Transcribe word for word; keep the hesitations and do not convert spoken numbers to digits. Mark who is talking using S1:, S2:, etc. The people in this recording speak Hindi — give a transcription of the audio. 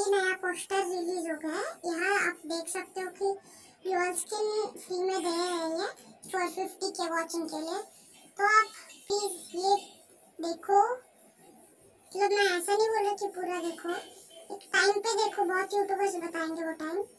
S1: नया पोस्टर रिलीज हो गया है। यहाँ आप देख सकते हो कि ड्यूअल स्किन फ्री में दे रहे हैं ये फोर फिफ्टी के वॉचिंग के लिए। तो आप प्लीज ये देखो, मतलब मैं ऐसा नहीं बोल रही कि पूरा देखो, एक टाइम पे देखो, बहुत यूट्यूबर्स बताएंगे वो टाइम।